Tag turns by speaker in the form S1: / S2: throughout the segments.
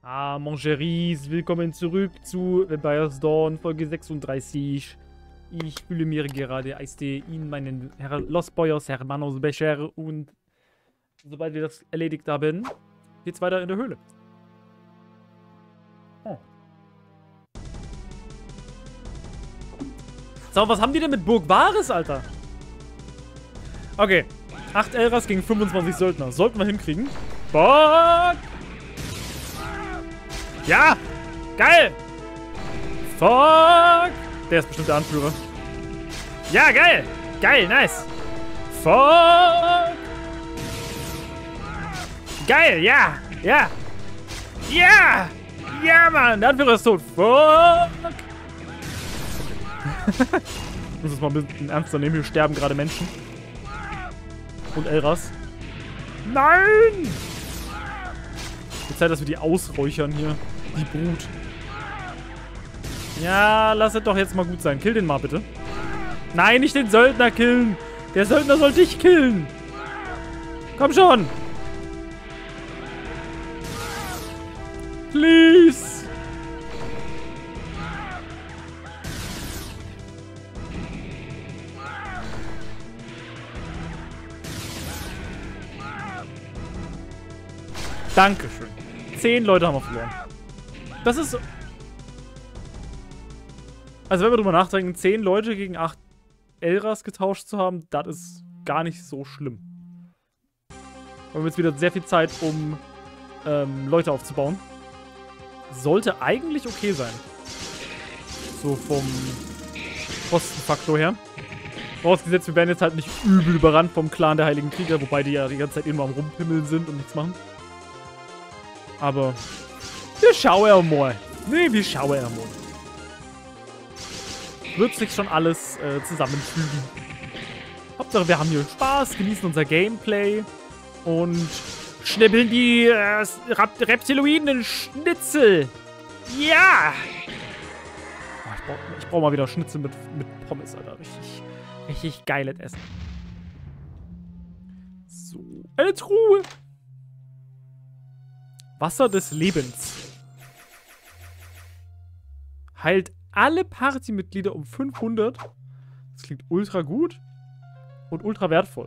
S1: Ah, Mongeries, willkommen zurück zu Vampire's Dawn, Folge 36. Ich fühle mir gerade Eistee in meinen Los Boyos Hermanos Becher und sobald wir das erledigt haben, geht's weiter in der Höhle. Oh. So, was haben die denn mit Burg Varys, Alter? Okay, 8 Elras gegen 25 Söldner. Sollten wir hinkriegen. Fuck! Ja! Geil! Fuck! Der ist bestimmt der Anführer. Ja, geil! Geil, nice! Fuck! Geil, ja! Ja! Ja! Ja, Mann! Der Anführer ist tot. Fuck! Ich muss das mal ein bisschen ernster nehmen. Hier sterben gerade Menschen. Und Elras. Nein! Die Zeit, dass wir die ausräuchern hier. Die Brut. Ja, lass es doch jetzt mal gut sein. Kill den mal bitte. Nein, nicht den Söldner killen. Der Söldner soll dich killen. Komm schon. Please. Dankeschön. 10 Leute haben wir verloren. Das ist... Also wenn wir drüber nachdenken, 10 Leute gegen 8 Elras getauscht zu haben, das ist gar nicht so schlimm. Wir haben jetzt wieder sehr viel Zeit, um Leute aufzubauen. Sollte eigentlich okay sein. So vom Kostenfaktor her. Vorausgesetzt, wir werden jetzt halt nicht übel überrannt vom Clan der Heiligen Krieger, wobei die ja die ganze Zeit immer am Rumpimmeln sind und nichts machen. Aber wir schauen mal. Nee, wir schauen mal. Wird sich schon alles zusammenfügen. Hauptsache, wir haben hier Spaß, genießen unser Gameplay und schnippeln die Reptiloiden Schnitzel. Ja! Oh, ich brauch mal wieder Schnitzel mit Pommes, Alter. Richtig geiles Essen. So, eine Truhe. Wasser des Lebens. Heilt alle Partymitglieder um 500. Das klingt ultra gut und ultra wertvoll.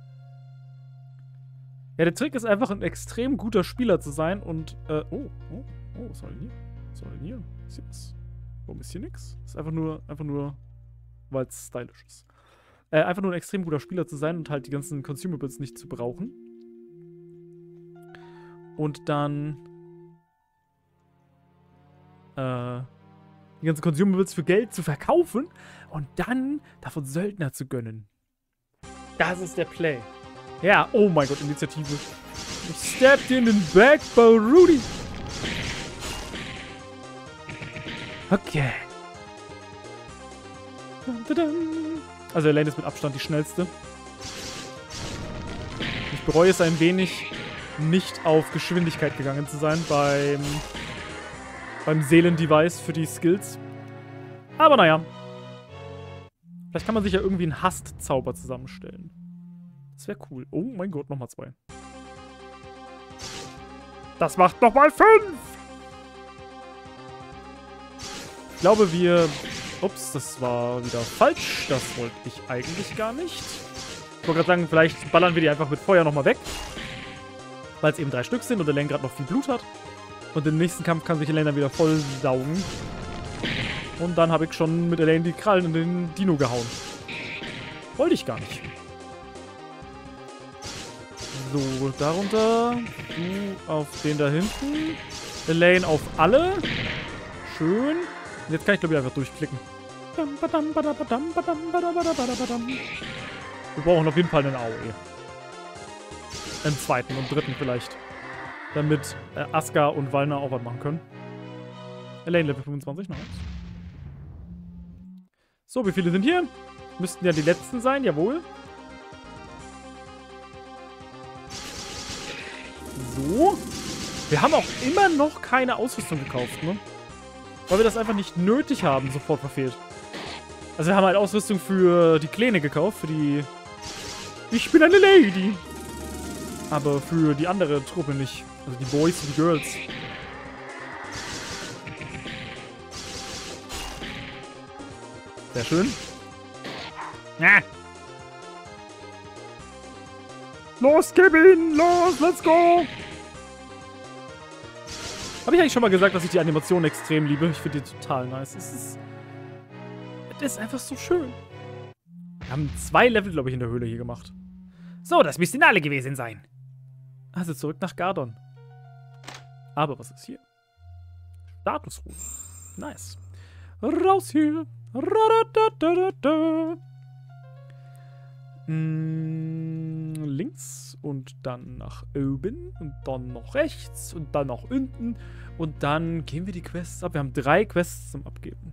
S1: Ja, der Trick ist einfach, ein extrem guter Spieler zu sein und, was soll denn hier? Was soll denn hier? Ist hier was? Warum ist hier nix? Ist einfach nur, weil es stylisch ist. Einfach nur ein extrem guter Spieler zu sein und halt die ganzen Consumables nicht zu brauchen. Und dann die ganzen Consumables für Geld zu verkaufen und dann davon Söldner zu gönnen. Das ist der Play. Ja, oh mein Gott, Initiative. Ich stabbed in den back, Bo Rudy. Okay. Also Elaine ist mit Abstand die schnellste. Ich bereue es ein wenig, nicht auf Geschwindigkeit gegangen zu sein beim Seelendevice für die Skills. Aber naja. Vielleicht kann man sich ja irgendwie einen Hastzauber zusammenstellen. Das wäre cool. Oh mein Gott, nochmal 2. Das macht nochmal 5! Ich glaube, wir... Ups, das war wieder falsch. Das wollte ich eigentlich gar nicht. Ich wollte gerade sagen, vielleicht ballern wir die einfach mit Feuer nochmal weg. Weil es eben 3 Stück sind und Elaine gerade noch viel Blut hat. Und im nächsten Kampf kann sich Elaine dann wieder voll saugen. Und dann habe ich schon mit Elaine die Krallen in den Dino gehauen. Wollte ich gar nicht. So, darunter. Du auf den da hinten. Elaine auf alle. Schön. Und jetzt kann ich, glaube ich, einfach durchklicken. Wir brauchen auf jeden Fall einen AOE. Einen zweiten und dritten vielleicht. Damit Aska und Walner auch was machen können. Elaine Level 25, nice. So, wie viele sind hier? Müssten ja die letzten sein, jawohl. So. Wir haben auch immer noch keine Ausrüstung gekauft, ne? Weil wir das einfach nicht nötig haben, sofort verfehlt. Also wir haben halt Ausrüstung für die Kleine gekauft, für die... Ich bin eine Lady! Aber für die andere Truppe nicht. Also die Boys und die Girls. Sehr schön. Ja. Los, Kevin! Los, let's go! Habe ich eigentlich schon mal gesagt, dass ich die Animation extrem liebe? Ich finde die total nice. Es ist einfach so schön. Wir haben 2 Level, glaube ich, in der Höhle hier gemacht. So, das müssten alle gewesen sein. Also zurück nach Gardon. Aber was ist hier? Statusruhe. Nice. Raus hier. Links und dann nach oben und dann nach rechts und dann nach unten und dann gehen wir die Quests ab. Wir haben 3 Quests zum Abgeben.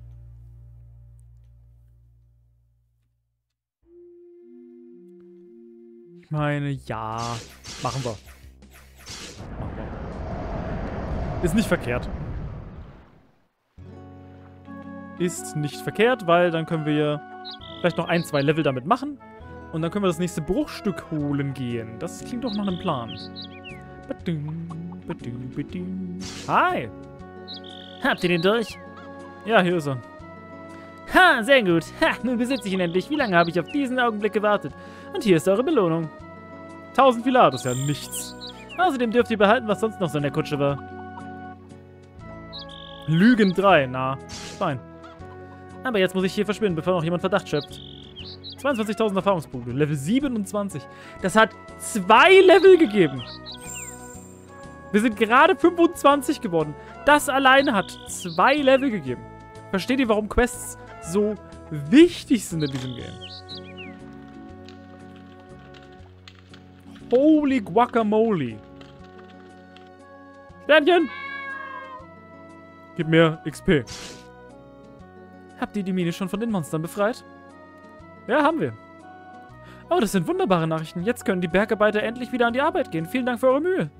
S1: Ich meine, ja, machen wir. Ist nicht verkehrt. Ist nicht verkehrt, weil dann können wir vielleicht noch 1, 2 Level damit machen. Und dann können wir das nächste Bruchstück holen gehen. Das klingt doch nach einem Plan. Hi.
S2: Habt ihr den durch?
S1: Ja, hier ist er.
S2: Ha, sehr gut. Ha, nun besitze ich ihn endlich. Wie lange habe ich auf diesen Augenblick gewartet? Und hier ist eure Belohnung.
S1: 1000 Filar, das ist ja nichts.
S2: Außerdem dürft ihr behalten, was sonst noch so in der Kutsche war.
S1: Lügen 3, na, fein.
S2: Aber jetzt muss ich hier verschwinden, bevor noch jemand Verdacht schöpft.
S1: 22.000 Erfahrungspunkte, Level 27. Das hat 2 Level gegeben. Wir sind gerade 25 geworden. Das alleine hat 2 Level gegeben. Versteht ihr, warum Quests so wichtig sind in diesem Game? Holy Guacamole. Sternchen! Gib mir XP.
S2: Habt ihr die Mine schon von den Monstern befreit?
S1: Ja, haben wir.
S2: Oh, das sind wunderbare Nachrichten. Jetzt können die Bergarbeiter endlich wieder an die Arbeit gehen. Vielen Dank für eure Mühe.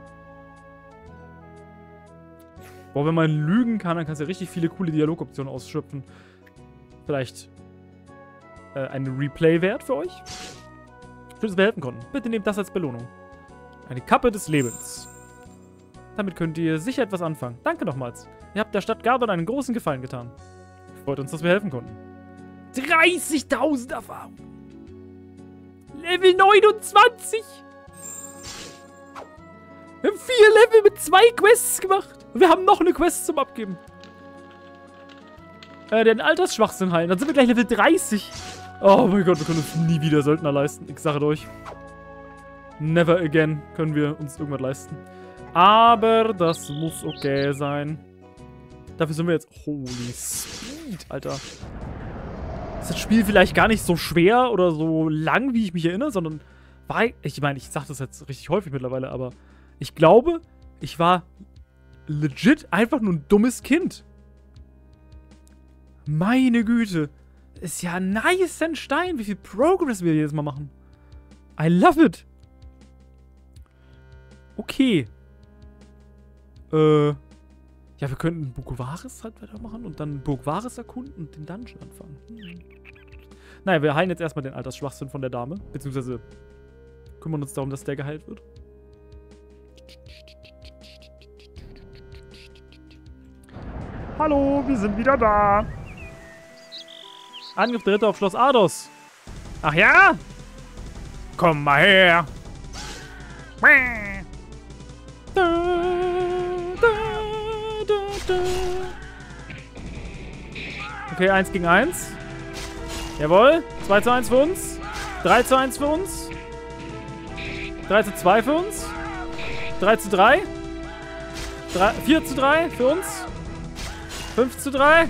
S1: Boah, wenn man lügen kann, dann kannst du ja richtig viele coole Dialogoptionen ausschöpfen. Vielleicht ein Replay-Wert für euch? Schön, dass wir helfen konnten. Bitte nehmt das als Belohnung. Eine Kappe des Lebens. Damit könnt ihr sicher etwas anfangen. Danke nochmals. Ihr habt der Stadt Gardon einen großen Gefallen getan. Freut uns, dass wir helfen konnten. 30.000 Erfahrung. Level 29. Wir haben 4 Level mit 2 Quests gemacht. Und wir haben noch eine Quest zum Abgeben. Den Altersschwachsinn heilen. Dann sind wir gleich Level 30. Oh mein Gott, wir können uns nie wieder Söldner leisten. Ich sage euch. Never again können wir uns irgendwas leisten. Aber das muss okay sein. Dafür sind wir jetzt... Holy Speed, Alter. Ist das Spiel vielleicht gar nicht so schwer oder so lang, wie ich mich erinnere, sondern... Ich meine, ich sage das jetzt richtig häufig mittlerweile, aber... Ich glaube, ich war legit einfach nur ein dummes Kind. Meine Güte. Ist ja nice ein Stein, wie viel Progress wir jedes Mal machen. I love it. Okay. Ja, wir könnten Burg Varys halt weitermachen und dann Burg Varys erkunden und den Dungeon anfangen. Naja, wir heilen jetzt erstmal den Altersschwachsinn von der Dame. Beziehungsweise kümmern uns darum, dass der geheilt wird. Hallo, wir sind wieder da. Angriff der Ritter auf Schloss Ardos. Ach ja? Komm mal her. Okay, 1 gegen 1. Jawohl. 2 zu 1 für uns. 3 zu 1 für uns. 3 zu 2 für uns. 3 zu 3. 4 zu 3 für uns. 5 zu 3.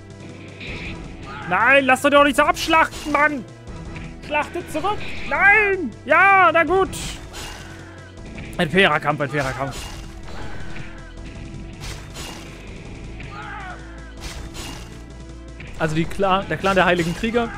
S1: Nein, lasst euch doch nicht so abschlachten, Mann. Schlachtet zurück. Nein. Ja, na gut. Ein fairer Kampf, ein fairer Kampf. Also der Clan der Heiligen Krieger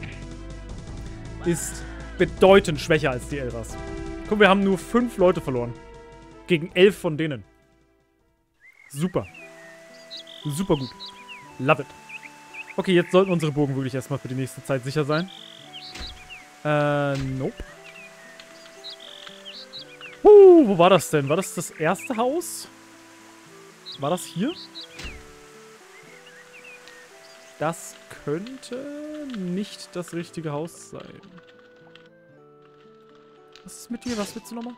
S1: ist bedeutend schwächer als die Elras. Guck, wir haben nur 5 Leute verloren. Gegen 11 von denen. Super. Super gut. Love it. Okay, jetzt sollten unsere Burgen wirklich erstmal für die nächste Zeit sicher sein. Nope. Wo war das denn? War das das erste Haus? War das hier? Das könnte nicht das richtige Haus sein. Was ist mit dir? Was willst du nochmal?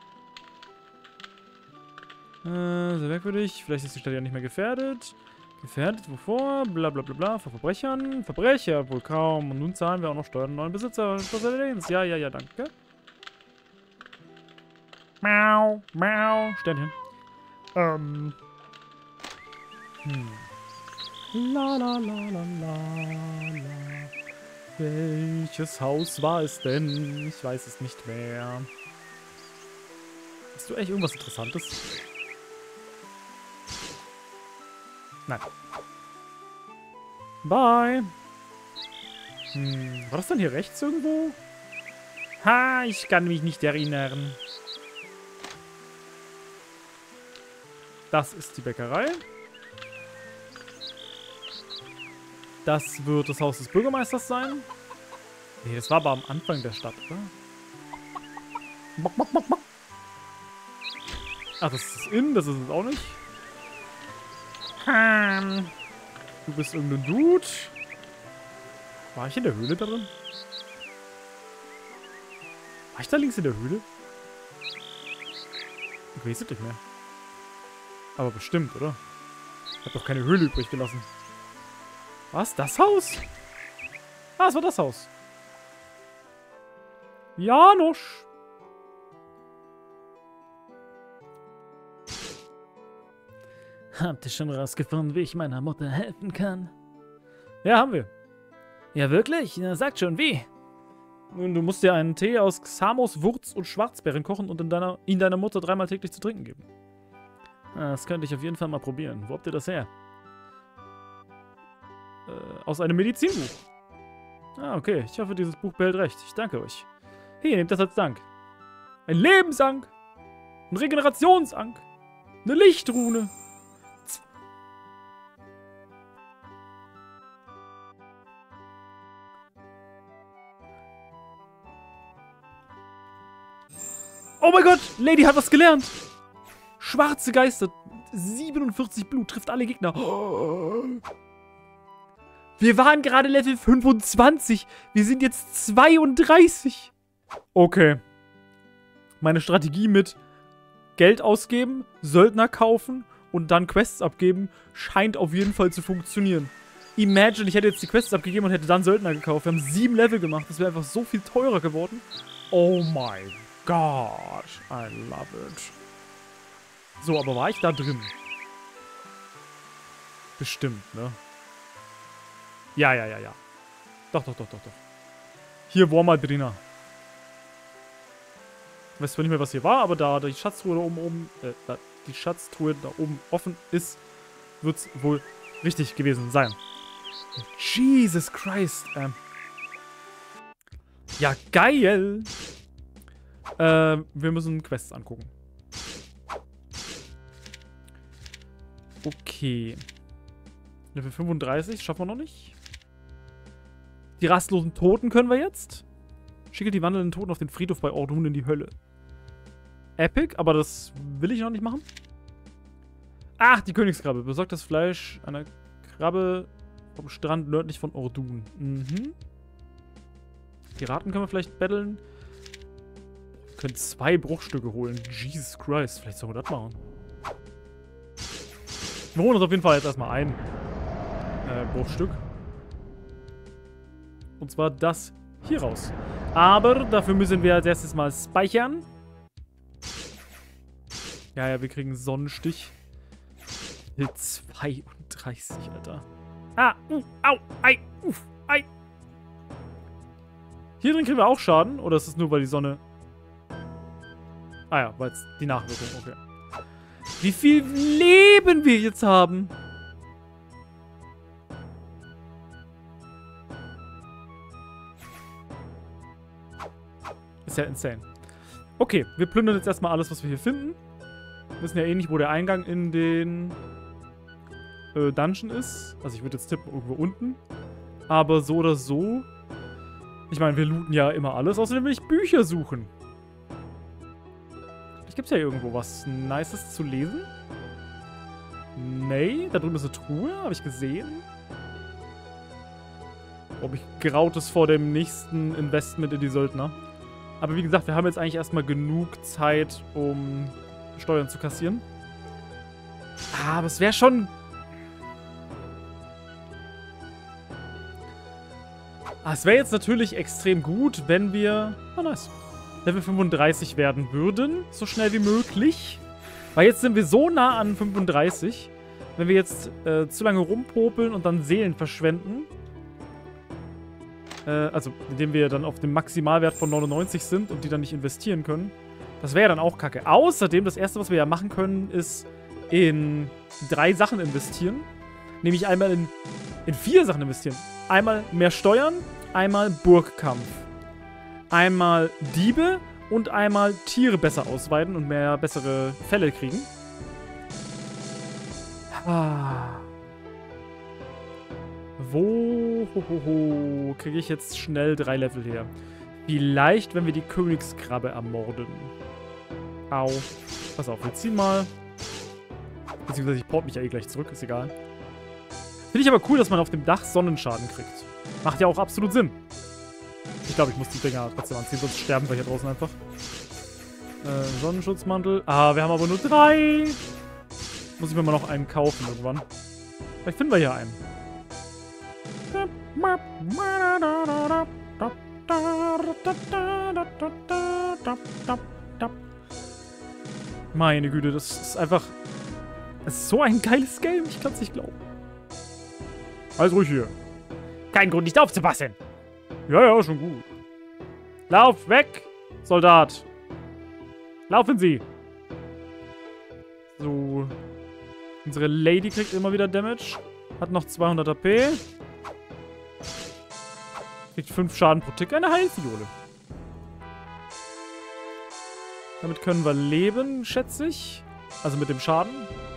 S1: Sehr merkwürdig. Vielleicht ist die Stadt ja nicht mehr gefährdet. Gefährdet wovor? Bla bla bla bla. Vor Verbrechern? Verbrecher wohl kaum. Und nun zahlen wir auch noch Steuern an neuen Besitzer. Ja, ja, ja, danke. Miau, miau. Sternchen. La la la la la la. Welches Haus war es denn? Ich weiß es nicht mehr. Hast du eigentlich irgendwas Interessantes? Nein. Bye. War das denn hier rechts irgendwo? Ha, ich kann mich nicht erinnern. Das ist die Bäckerei. Das wird das Haus des Bürgermeisters sein. Nee, das war aber am Anfang der Stadt, oder? Ach, das ist das Inn, das ist es auch nicht. Du bist irgendein Dude. War ich in der Höhle da drin? War ich da links in der Höhle? Ich weiß es nicht mehr. Aber bestimmt, oder? Ich hab doch keine Höhle übrig gelassen. Was? Das Haus? Ah, es war das Haus. Janusz.
S2: Habt ihr schon rausgefunden, wie ich meiner Mutter helfen kann?
S1: Ja, haben wir.
S2: Ja, wirklich? Na, sagt schon, wie?
S1: Nun, du musst dir einen Tee aus Xamos, Wurz und Schwarzbeeren kochen und ihn deiner Mutter 3-mal täglich zu trinken geben.
S2: Das könnte ich auf jeden Fall mal probieren. Wo habt ihr das her?
S1: Aus einem Medizinbuch.
S2: Ah, okay. Ich hoffe, dieses Buch behält recht. Ich danke euch.
S1: Hier, nehmt das als Dank. Ein Lebensank. Ein Regenerationsank. Eine Lichtrune. Oh mein Gott, Lady hat was gelernt. Schwarze Geister. 47 Blut trifft alle Gegner. Wir waren gerade Level 25. Wir sind jetzt 32. Okay. Meine Strategie mit Geld ausgeben, Söldner kaufen und dann Quests abgeben scheint auf jeden Fall zu funktionieren. Imagine, ich hätte jetzt die Quests abgegeben und hätte dann Söldner gekauft. Wir haben 7 Level gemacht. Das wäre einfach so viel teurer geworden. Oh mein Gott. I love it. So, aber war ich da drin? Bestimmt, ne? Ja, ja, ja, ja. Doch. Hier war mal drin. Ich weiß zwar nicht mehr, was hier war, aber da die Schatztruhe da oben offen ist, wird es wohl richtig gewesen sein. Jesus Christ. Ja, geil. Wir müssen Quests angucken. Okay. Level 35 schaffen wir noch nicht. Die rastlosen Toten können wir jetzt. Schicke die wandelnden Toten auf den Friedhof bei Ordun in die Hölle. Epic, aber das will ich noch nicht machen. Ach, die Königskrabbe. Besorgt das Fleisch einer Krabbe vom Strand nördlich von Ordun. Mhm. Piraten können wir vielleicht battlen. Wir können 2 Bruchstücke holen. Jesus Christ. Vielleicht sollen wir das machen. Wir holen uns auf jeden Fall jetzt erstmal ein Bruchstück. Und zwar das hier raus. Aber dafür müssen wir als erstes mal speichern. Ja, wir kriegen Sonnenstich. 32, Alter. Ah, au, ei, ei. Hier drin kriegen wir auch Schaden. Oder ist es nur, weil die Sonne... Ah ja, weil es die Nachwirkung, okay. Wie viel Leben wir jetzt haben. Ist ja insane. Okay, wir plündern jetzt erstmal alles, was wir hier finden. Wir wissen ja eh nicht, wo der Eingang in den Dungeon ist. Also ich würde jetzt tippen, irgendwo unten. Aber so oder so. Ich meine, wir looten ja immer alles. Außerdem will ich Bücher suchen. Vielleicht gibt es ja irgendwo was Nices zu lesen. Nee, da drüben ist eine Truhe. Habe ich gesehen. Ob ich graut es vor dem nächsten Investment in die Söldner. Aber wie gesagt, wir haben jetzt eigentlich erstmal genug Zeit, um Steuern zu kassieren. Aber es wäre schon... Es wäre jetzt natürlich extrem gut, wenn wir... Oh, nice. Level 35 werden würden, so schnell wie möglich. Weil jetzt sind wir so nah an 35. Wenn wir jetzt zu lange rumpopeln und dann Seelen verschwenden... also, indem wir dann auf dem Maximalwert von 99 sind und die dann nicht investieren können. Das wäre ja dann auch kacke. Außerdem, das erste, was wir ja machen können, ist in 3 Sachen investieren. Nämlich einmal in 4 Sachen investieren. Einmal mehr Steuern, einmal Burgkampf. Einmal Diebe und einmal Tiere besser ausweiten und mehr bessere Fälle kriegen. Wo kriege ich jetzt schnell 3 Level her? Vielleicht, wenn wir die Königskrabbe ermorden. Au. Pass auf, wir ziehen mal. Beziehungsweise ich port mich ja eh gleich zurück, ist egal. Finde ich aber cool, dass man auf dem Dach Sonnenschaden kriegt. Macht ja auch absolut Sinn. Ich glaube, ich muss die Dinger trotzdem anziehen, sonst sterben wir hier draußen einfach. Sonnenschutzmantel. Ah, wir haben aber nur 3. Muss ich mir mal noch einen kaufen irgendwann. Vielleicht finden wir hier einen. Meine Güte, das ist einfach... Das ist so ein geiles Game, ich kann es nicht glauben. Alles ruhig hier.
S2: Kein Grund, nicht aufzupassen.
S1: Ja, ja, schon gut. Lauf weg, Soldat. Laufen Sie. So. Unsere Lady kriegt immer wieder Damage. Hat noch 200 AP. Kriegt 5 Schaden pro Tick. Eine Heilfiole. Damit können wir leben, schätze ich. Also mit dem Schaden.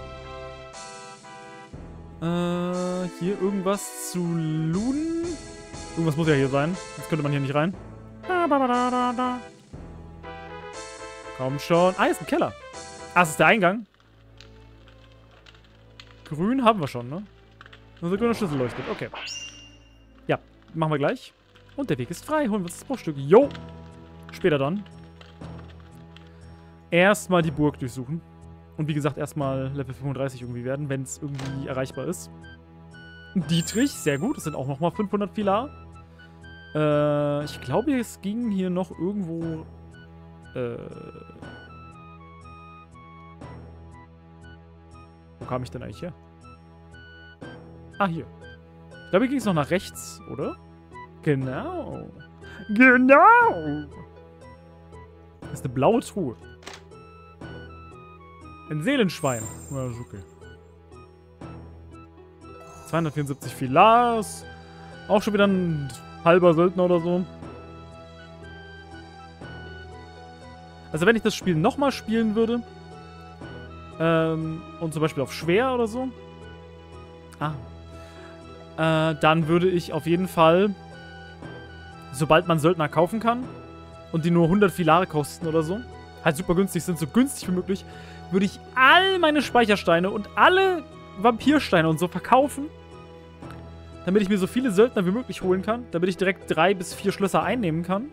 S1: Hier irgendwas zu looten. Irgendwas muss ja hier sein. Jetzt könnte man hier nicht rein. Komm schon. Ah, ist ein Keller. Ah, das ist der Eingang. Grün haben wir schon, ne? Unser grüner Schlüssel leuchtet. Okay. Ja, machen wir gleich. Und der Weg ist frei. Holen wir uns das Bruchstück. Jo. Später dann. Erstmal die Burg durchsuchen. Und wie gesagt, erstmal Level 35 irgendwie werden, wenn es irgendwie erreichbar ist. Dietrich, sehr gut. Das sind auch nochmal 500 Pilar. Ich glaube, es ging hier noch irgendwo... Wo kam ich denn eigentlich her? Ah, hier. Ich glaube, hier ging es noch nach rechts, oder? Genau. Genau! Das ist eine blaue Truhe. Ein Seelenschwein. Ja, ist okay. 274 Filars. Auch schon wieder ein halber Söldner oder so. Also wenn ich das Spiel nochmal spielen würde, und zum Beispiel auf schwer oder so, dann würde ich auf jeden Fall, sobald man Söldner kaufen kann und die nur 100 Filare kosten oder so, halt super günstig sind, so günstig wie möglich, würde ich all meine Speichersteine und alle Vampirsteine und so verkaufen, damit ich mir so viele Söldner wie möglich holen kann, damit ich direkt 3 bis 4 Schlösser einnehmen kann,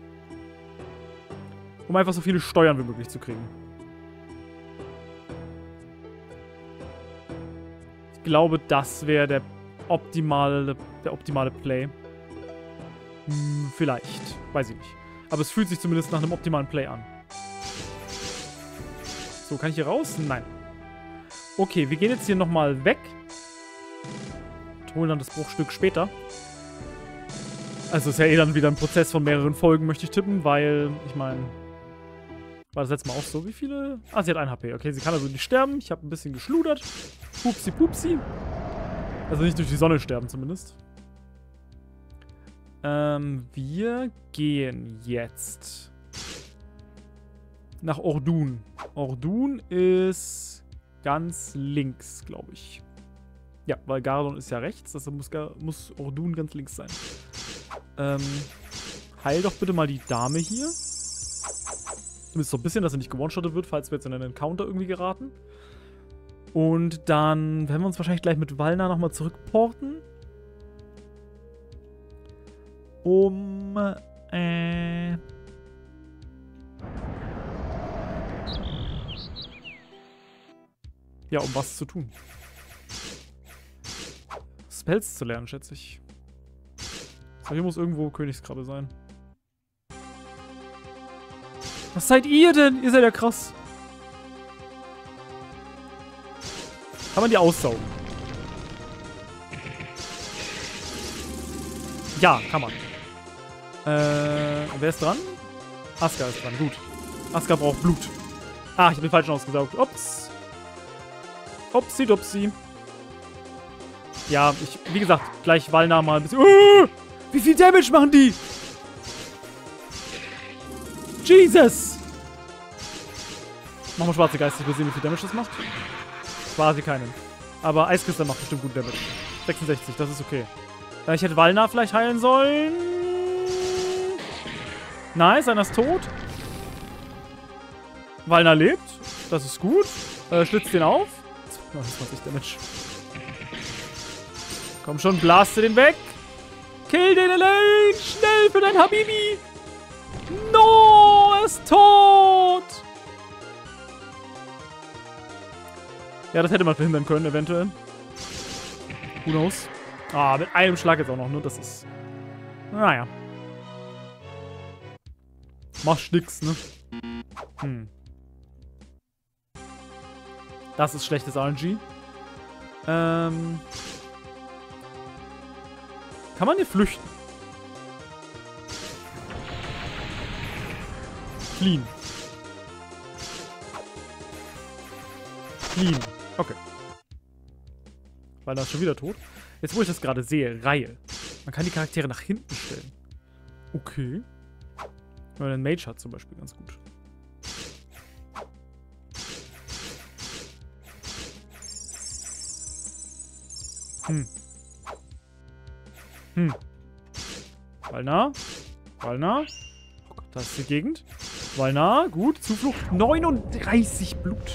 S1: um einfach so viele Steuern wie möglich zu kriegen. Ich glaube, das wäre der optimale Play. Vielleicht. Weiß ich nicht. Aber es fühlt sich zumindest nach einem optimalen Play an. So, kann ich hier raus? Nein. Okay, wir gehen jetzt hier nochmal weg. Und holen dann das Bruchstück später. Also ist ja eh dann wieder ein Prozess von mehreren Folgen, möchte ich tippen, weil, ich meine... War das letzte Mal auch so? Wie viele? Ah, sie hat 1 HP. Okay, sie kann also nicht sterben. Ich habe ein bisschen geschludert. Pupsi, pupsi. Also nicht durch die Sonne sterben zumindest. Wir gehen jetzt nach Ordun. Ordun ist ganz links, glaube ich. Ja, weil Gardon ist ja rechts. Also muss Ordun ganz links sein. Heil doch bitte mal die Dame hier. Zumindest so ein bisschen, dass er nicht gewone-shottet wird, falls wir jetzt in einen Encounter irgendwie geraten. Und dann werden wir uns wahrscheinlich gleich mit Valna nochmal zurückporten. um, ja, um was zu tun. Spells zu lernen, schätze ich. So, hier muss irgendwo Königskrabbe sein. Was seid ihr denn? Ihr seid ja krass. Kann man die aussaugen? Ja, kann man. Wer ist dran? Aska ist dran, gut. Aska braucht Blut. Ah, ich habe den falschen ausgesaugt. Ups. Upsi dupsi. Ja, wie gesagt, gleich Walna mal ein bisschen. Wie viel Damage machen die? Jesus! Machen wir schwarze Geister, wir sehen, wie viel Damage das macht. Quasi keinen. Aber Eiskristalle macht bestimmt gut Damage. 66, das ist okay. Ich hätte Walna vielleicht heilen sollen. Nice, einer ist tot. Walna lebt. Das ist gut. Schlitzt den auf. 29 Damage. Komm schon, blaste den weg. Kill den Elaine. Schnell für dein Habibi. No, er ist tot. Ja, das hätte man verhindern können, eventuell. Who knows? Ah, mit einem Schlag jetzt auch noch, ne? Das ist... Naja. Machst nix, ne? Das ist schlechtes RNG. Kann man hier flüchten? Fliehen. Fliehen. Okay. Weil er ist schon wieder tot. Jetzt, wo ich das gerade sehe, Reihe. Man kann die Charaktere nach hinten stellen. Okay. Wenn man einen Mage hat zum Beispiel, ganz gut. Walna. Walna. Oh Gott, das ist die Gegend. Walna, gut. Zuflucht. 39 Blut.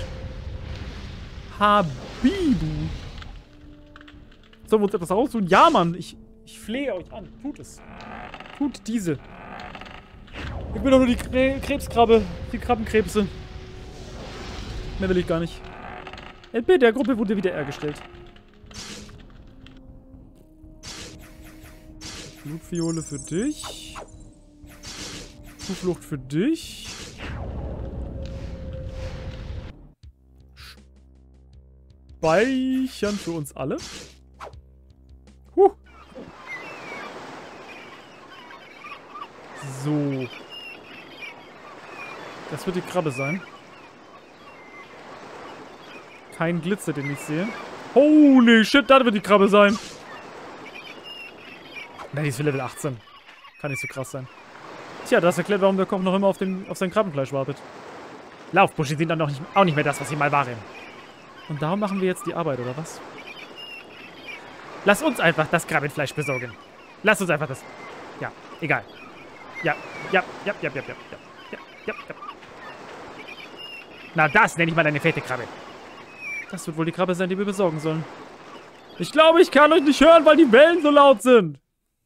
S1: Habibu. Sollen wir uns etwas raussuchen? Ja, Mann. Ich flehe euch an. Tut es. Tut diese. Ich bin doch nur die Krebskrabbe. Die Krabbenkrebse. Mehr will ich gar nicht. LP der Gruppe wurde wieder hergestellt. Blutfiole für dich. Zuflucht für dich. Speichern für uns alle. So. Das wird die Krabbe sein. Kein Glitzer, den ich sehe. Holy shit, das wird die Krabbe sein. Na, die ist für Level 18. Kann nicht so krass sein. Tja, das erklärt, warum der Koch noch immer auf sein Krabbenfleisch wartet. Laufbusche sind dann auch nicht mehr das, was sie mal waren. Und darum machen wir jetzt die Arbeit, oder was? Lass uns einfach das Krabbenfleisch besorgen. Lass uns einfach das... Ja, egal. Ja. Na, das nenne ich mal eine fette Krabbe. Das wird wohl die Krabbe sein, die wir besorgen sollen. Ich glaube, ich kann euch nicht hören, weil die Wellen so laut sind.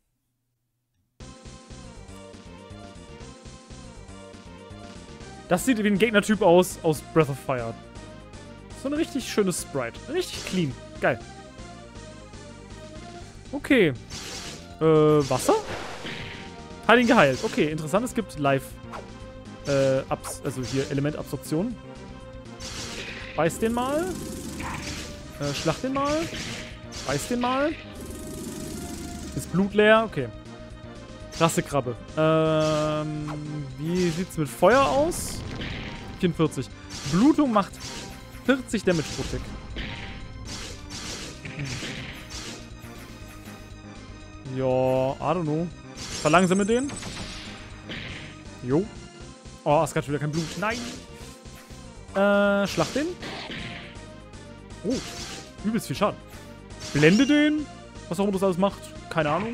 S1: Das sieht wie ein Gegnertyp aus Breath of Fire. So ein richtig schönes Sprite. Richtig clean. Geil. Okay. Wasser? Hat ihn geheilt. Okay, interessant. Es gibt also hier Elementabsorption. Beiß den mal. Schlag den mal. Beiß den mal. Ist Blut leer. Okay. Krasse Krabbe. Wie sieht's mit Feuer aus? 44. Blutung macht 40 Damage pro Tick. Ja, I don't know. Verlangsame den. Jo. Oh, Aska hat wieder kein Blut. Nein. Schlag den. Oh, übelst viel Schaden. Blende den. Was auch immer das alles macht. Keine Ahnung.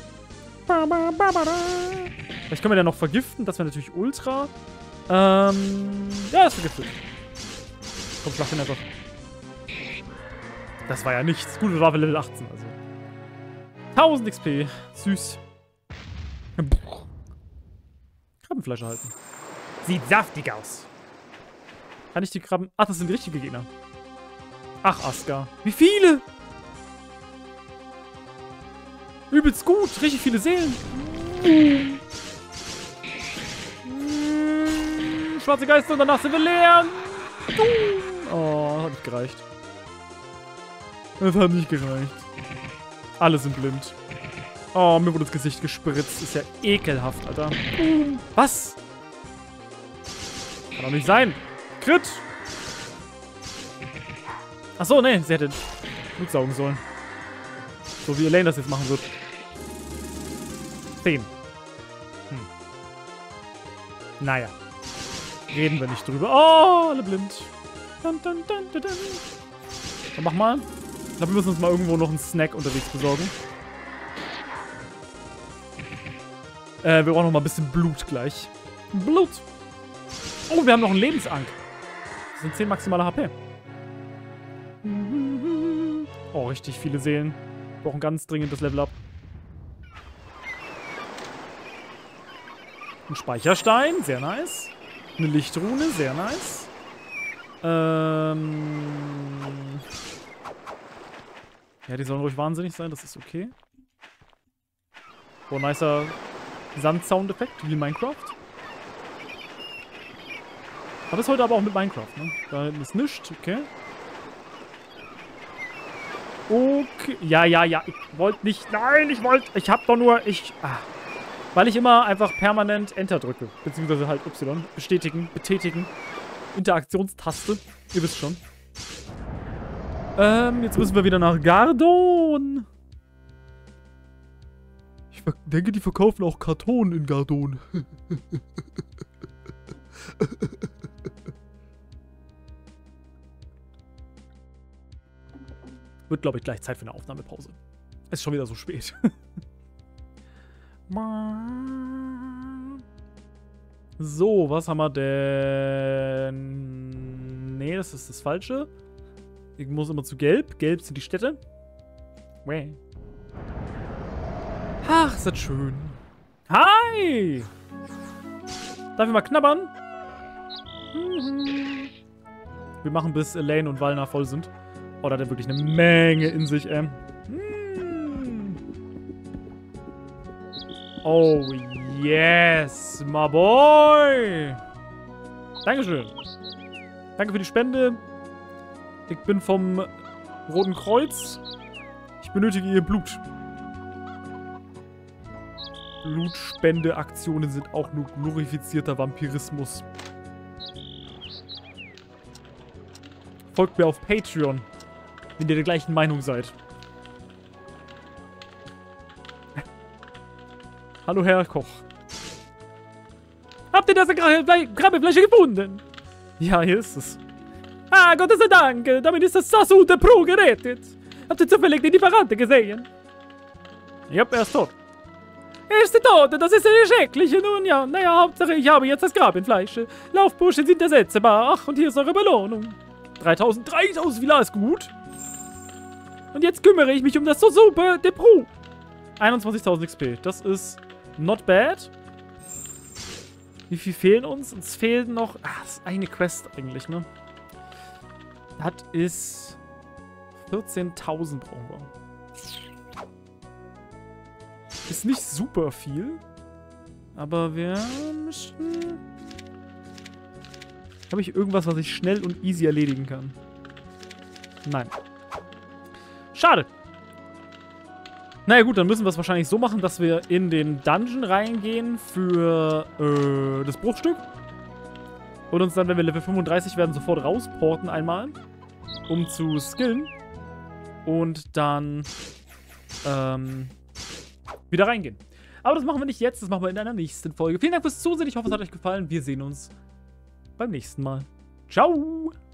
S1: Vielleicht können wir den noch vergiften. Das wäre natürlich ultra. Ja, das ist vergiftet. Komm, schlag den einfach. Das war ja nichts. Gut, wir waren für Level 18, also. 1000 XP. Süß. Krabbenfleisch erhalten.
S2: Sieht saftig aus.
S1: Kann ich die Krabben... Ach, das sind richtige Gegner. Ach, Aska. Wie viele? Übelst gut. Richtig viele Seelen. Schwarze Geister und danach sind wir leer. Oh, hat nicht gereicht. Das hat nicht gereicht. Alle sind blind. Oh, mir wurde das Gesicht gespritzt. Ist ja ekelhaft, Alter. Was? Kann doch nicht sein. Crit. Achso, nee, sie hätte Blut saugen sollen. So wie Elaine das jetzt machen wird. 10. Naja. Reden wir nicht drüber. Oh, alle blind. Dun, dun, dun, dun, dun. Dann mach mal. Ich glaube, wir müssen uns mal irgendwo noch einen Snack unterwegs besorgen. Wir brauchen noch mal ein bisschen Blut gleich. Blut. Oh, wir haben noch einen Lebensank. Das sind 10 maximale HP. Oh, richtig viele Seelen. Wir brauchen ganz dringend das Level-Up. Ein Speicherstein, sehr nice. Eine Lichtrune, sehr nice. Ja, die sollen ruhig wahnsinnig sein, das ist okay. Oh, nicer Sand-Soundeffekt, wie in Minecraft. Aber ist heute aber auch mit Minecraft, ne? Da hinten ist nichts, okay. Okay, ja. Ich wollte nicht, nein, ich hab doch nur, weil ich immer einfach permanent Enter drücke. Beziehungsweise halt Y. Bestätigen, betätigen. Interaktionstaste. Ihr wisst schon. Jetzt müssen wir wieder nach Gardon. Ich denke, die verkaufen auch Karton in Gardon. Wird, glaube ich, gleich Zeit für eine Aufnahmepause. Es ist schon wieder so spät. So, was haben wir denn? Nee, das ist das Falsche. Ich muss immer zu Gelb. Gelb sind die Städte. Ach, ist das schön. Hi! Darf ich mal knabbern? Wir machen, bis Elaine und Valna voll sind. Oh, da hat er wirklich eine Menge in sich, Oh, yes, my boy. Dankeschön. Danke für die Spende. Ich bin vom Roten Kreuz. Ich benötige ihr Blut. Blutspendeaktionen sind auch nur glorifizierter Vampirismus. Folgt mir auf Patreon, wenn ihr der gleichen Meinung seid. Hallo, Herr Koch. Habt ihr das Krabbenfleisch gefunden? Ja, hier ist es. Ah, Gott sei Dank. Damit ist das Sasu der Pro gerettet. Habt ihr zufällig den Lieferanten gesehen? Ja, er ist tot. Er ist tot, das ist eine schreckliche. Nun ja, naja, Hauptsache ich habe jetzt das Krabbenfleisch. Laufbursche sind ersetzbar. Ach, und hier ist eure Belohnung. 3000 Villa ist gut. Und jetzt kümmere ich mich um das Super de Pro. 21.000 XP, das ist not bad. Wie viel fehlen uns? Uns fehlen noch... Ach, das ist eine Quest eigentlich, ne? Das ist... 14.000 brauchen wir. Ist nicht super viel. Aber wir müssen... Habe ich irgendwas, was ich schnell und easy erledigen kann? Nein. Schade. Naja gut, dann müssen wir es wahrscheinlich so machen, dass wir in den Dungeon reingehen für das Bruchstück. Und uns dann, wenn wir Level 35 werden, sofort rausporten einmal. Um zu skillen. Und dann wieder reingehen. Aber das machen wir nicht jetzt, das machen wir in einer nächsten Folge. Vielen Dank fürs Zusehen, ich hoffe, es hat euch gefallen. Wir sehen uns beim nächsten Mal. Ciao!